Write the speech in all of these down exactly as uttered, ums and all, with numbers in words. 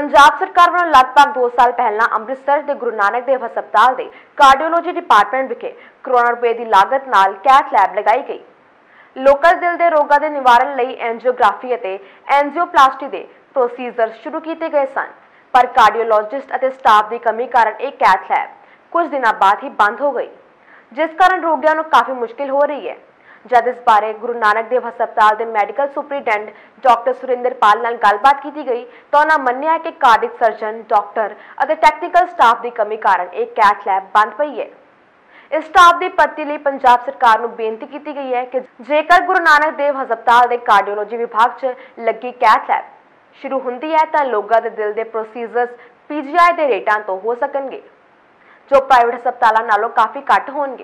पंजाब सरकार वालों लगभग दो साल पहला अमृतसर के गुरु नानक देव हस्पताल के कार्डियोलॉजी डिपार्टमेंट विखे करोड़ों रुपए की लागत नाल कैथ लैब लगाई गई। लोकल दिल के रोगों के निवारण लई एंजियोग्राफी और एंजियोप्लास्टी के प्रोसीजर शुरू किए गए सन, पर कार्डियोलॉजिस्ट और स्टाफ की कमी कारण एक कैथ लैब कुछ दिनों बाद ही बंद हो गई, जिस कारण रोगियों को काफ़ी मुश्किल हो रही है। जब इस बारे गुरु नानक देव हस्पताल के medical superintendent doctor Surinder Pal नाल गलबात की गई तो उन्होंने मन्निया कि कार्डिक सर्जन डॉक्टर और टेक्निकल स्टाफ की कमी कारण एक कैथ लैब बंद पई है। इस स्टाफ की भर्ती लिए पंजाब सरकार को बेनती की गई है कि जेकर गुरु नानक देव हस्पताल के कार्डियोलॉजी विभाग च लगी कैथ लैब शुरू होंदी है तो लोगों के दिल के प्रोसीजर्स पीजीआई के रेटां तो हो सकणगे, जो प्राइवेट हस्पतालों नालों काफ़ी घट होणगे।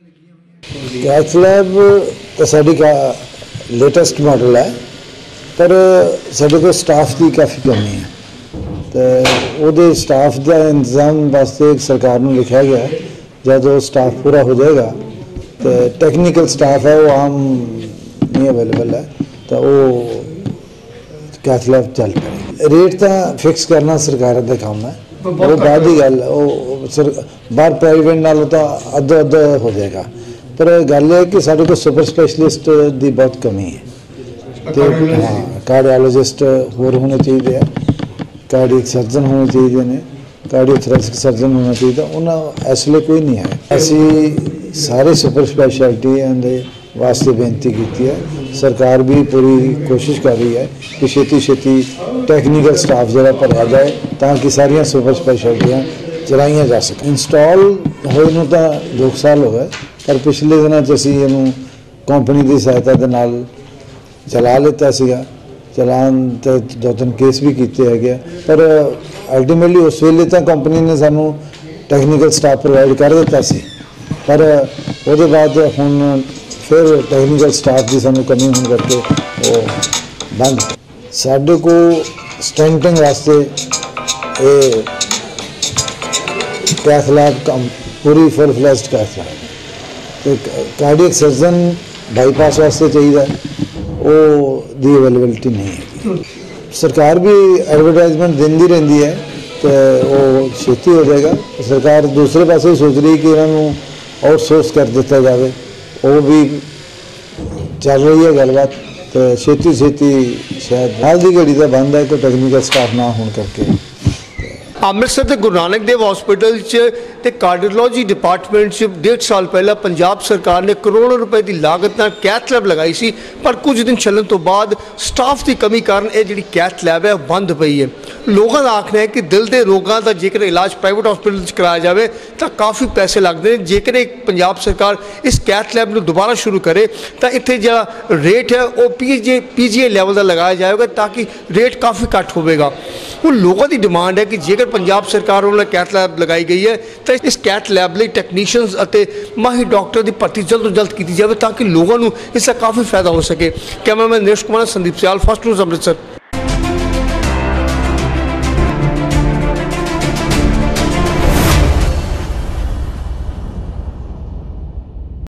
कैथ लैब तो साडी का लेटेस्ट मॉडल है, पर साडे को स्टाफ की काफ़ी कमी है, तो वो स्टाफ का इंतजाम वास्ते सरकार को लिखा गया है। जब वो स्टाफ पूरा हो जाएगा तो टेक्निकल स्टाफ है वो आम नहीं अवेलेबल है, तो वो कैथ लैब चल पाएगी। रेट तो फिक्स करना सरकार का काम है, वो बाद ही गल सर बाहर प्राइवेट नालों तो अद्धा अद्धा हो जाएगा, पर गल है कि साढ़े को सुपर स्पैशलिस्ट की बहुत कमी है। तो हाँ, कार्डियोलॉजिस्ट होर होने चाहिए, कार्डियक सर्जन होने चाहिए ने, कार्डियोथोरेसिक सर्जन होना चाहिए, उन्हें इस लिए कोई नहीं है। असी सारे सुपर स्पैशलिटी वास्ते बेनती की है। सरकार भी पूरी कोशिश कर रही है कि छेती छेती टेक्निकल स्टाफ जरा भरया जाए ताकि सारिया सुपर स्पैशलिटियाँ चलाइया जा सकें। इंस्टॉल होए नूं तां दो साल हो गए, पर पिछले दिनों असी इनू कंपनी की सहायता के नाल चला लेता सीगा। चलान तो दो तीन केस भी किए है, पर अल्टीमेटली उस वेले तो कंपनी ने सानू टेक्निकल स्टाफ प्रोवाइड कर दिता सी, पर उसके बाद हुण फिर टेक्निकल स्टाफ की सानू कमी होने करके वो बंद। साडे को स्टेंटिंग वास्ते ये कैथ लैब कम पूरी फुल फ्लैश्ड कैथ लैब, तो कार्डियक सर्जन बाईपास वास्ते चाहिए, वो दी अवेलेबिलिटी नहीं है। सरकार भी एडवर्टाइजमेंट देंदी रही है, तो वो छेती हो जाएगा। सरकार दूसरे पासे ही सोच रही कि इन्हों आउटसोर्स कर दिता जाए, वो भी चल रही है गलबात, तो छेती छेती शायद हाल की घड़ी तो बंद है, कोई टेक्निकल स्टाफ ना होने करके। अमृतसर के गुरु नानक देव हॉस्पिटल ते कार्डियोलॉजी डिपार्टमेंट च डेढ़ साल पहला पंजाब सरकार ने करोड़ों रुपए की लागत नाल कैथ लैब लगाई सी, पर कुछ दिन चलन तो बाद स्टाफ की कमी कारण ये जिहड़ी कैथ लैब है बंद पई है। लोगों का आखना है कि दिल के रोगों का जेकर इलाज प्राइवेट हॉस्पिटल कराया जाए तो काफ़ी पैसे लगते हैं। जेकर एक पंजाब सरकार इस कैथ लैब को दोबारा शुरू करे तो इत्थे जो रेट है वो P G P G I level का लगाया जाएगा, ताकि रेट काफ़ी घट होगा। वो लोगों की डिमांड है कि जेकर पंजाब सरकार वालों कैथ लैब लगाई गई है तो इस कैथ लैब लिए टैक्नीशियंस और माहिर डॉक्टर की भर्ती जल्द तो जल्द की जाए, ताकि लोगों को इसका काफ़ी फायदा हो सके। Cameraman Naresh Kumar, Sandeep Sial, first news Amritsar.